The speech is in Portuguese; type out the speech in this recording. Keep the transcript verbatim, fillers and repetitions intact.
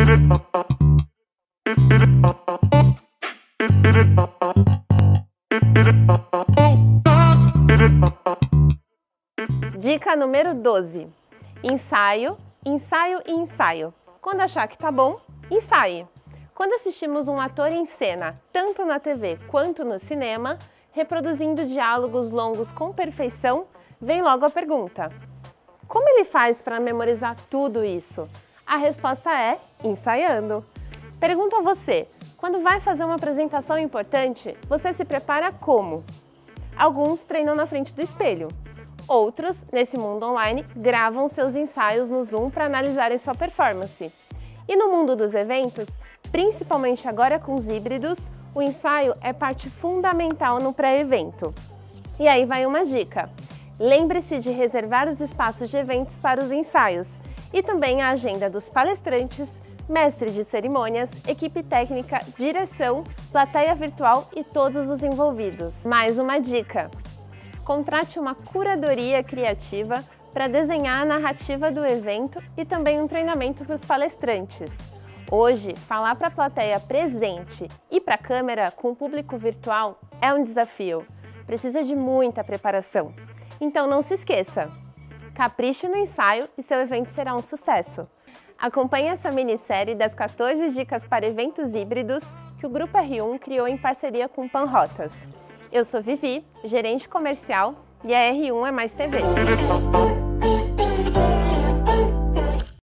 Dica número doze. Ensaio, ensaio e ensaio. Quando achar que tá bom, ensaie. Quando assistimos um ator em cena, tanto na T V quanto no cinema, reproduzindo diálogos longos com perfeição, vem logo a pergunta: como ele faz para memorizar tudo isso? A resposta é ensaiando. Pergunto a você, quando vai fazer uma apresentação importante, você se prepara como? Alguns treinam na frente do espelho. Outros, nesse mundo online, gravam seus ensaios no Zoom para analisarem sua performance. E no mundo dos eventos, principalmente agora com os híbridos, o ensaio é parte fundamental no pré-evento. E aí vai uma dica. Lembre-se de reservar os espaços de eventos para os ensaios e também a agenda dos palestrantes, mestre de cerimônias, equipe técnica, direção, plateia virtual e todos os envolvidos. Mais uma dica. Contrate uma curadoria criativa para desenhar a narrativa do evento e também um treinamento para os palestrantes. Hoje, falar para a plateia presente e para a câmera com o público virtual é um desafio. Precisa de muita preparação. Então não se esqueça, capriche no ensaio e seu evento será um sucesso. Acompanhe essa minissérie das quatorze dicas para eventos híbridos que o Grupo R um criou em parceria com o Panrotas. Eu sou Vivi, gerente comercial, e a R um é Mais T V.